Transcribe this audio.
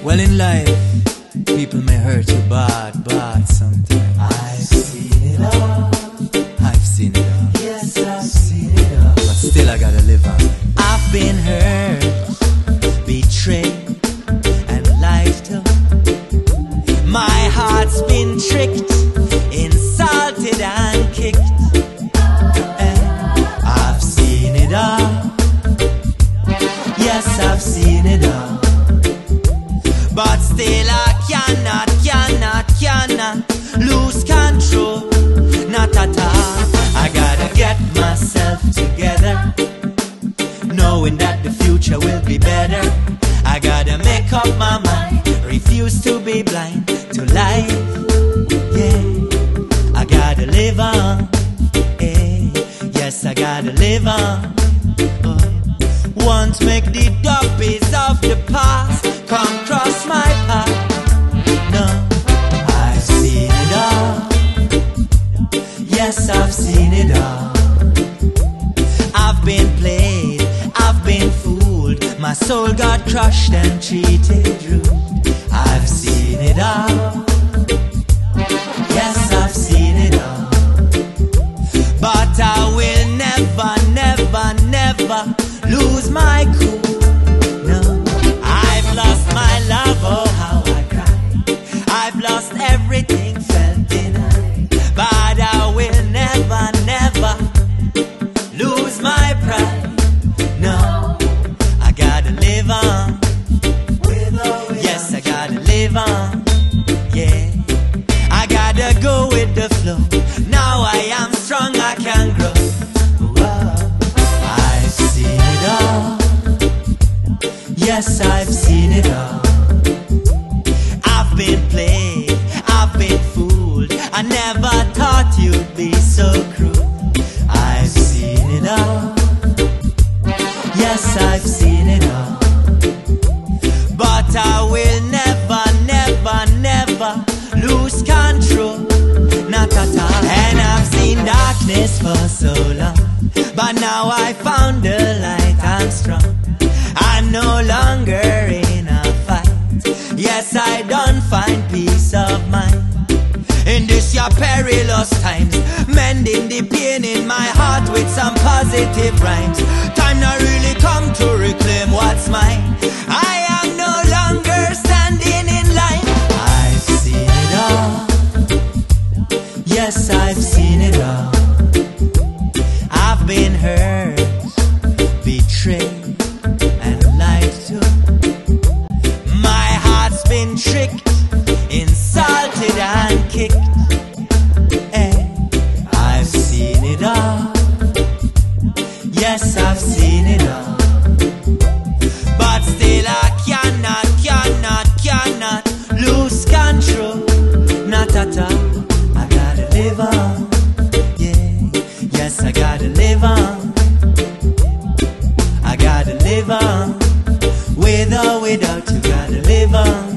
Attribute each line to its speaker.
Speaker 1: Well, in life, people may hurt you bad sometimes.
Speaker 2: I've seen it all.
Speaker 1: I've seen it all.
Speaker 2: Yes, I've seen it all.
Speaker 1: But still I gotta live on.
Speaker 2: I've been hurt, betrayed, and lied to. My heart's been tricked, insulted and kicked. And I've seen it all. Yes, I've seen it all. But still I cannot lose control. Not at all. I gotta get myself together, knowing that the future will be better. I gotta make up my mind, refuse to be blind to life. Yeah, I gotta live on. Yeah. Yes, I gotta live on. Oh. Won't make the duppies of the past come cross my path. No, I've seen it all. Yes, I've seen it all. I've been played, I've been fooled. My soul got crushed and treated rude. I've seen it all. Yes, I've seen it all. But I will never lose my cool. No, I've lost my love, oh how I cry. I've lost everything, felt denied. But I will never lose my pride. No, I gotta live on. Yes, I gotta live on. Yeah, I gotta go with the flow. Now I am strong, I can grow. I've seen it all. Yes, I've seen it all. I've been played, I've been fooled. I never thought you'd be so cruel. I've seen it all. Yes, I've seen it all. But I will never lose control. Not at all. And I've seen darkness for so long, but now I found the light, I'm strong. I'm no longer in a fight. Yes, I don't find peace of mind. In this your perilous times, mending the pain in my heart with some positive rhymes. Time now really come to reclaim what's mine. I am no longer standing in line. I've seen it all. Yes, I've seen it all. I've been hurt, betrayed, and lied to. My heart's been tricked, insulted and kicked. And I've seen it all. Yes, I've seen it all. But still I cannot lose control. Not at all. I gotta live on. Yeah, yes, I gotta live on. I gotta live on. With or without, you gotta live on.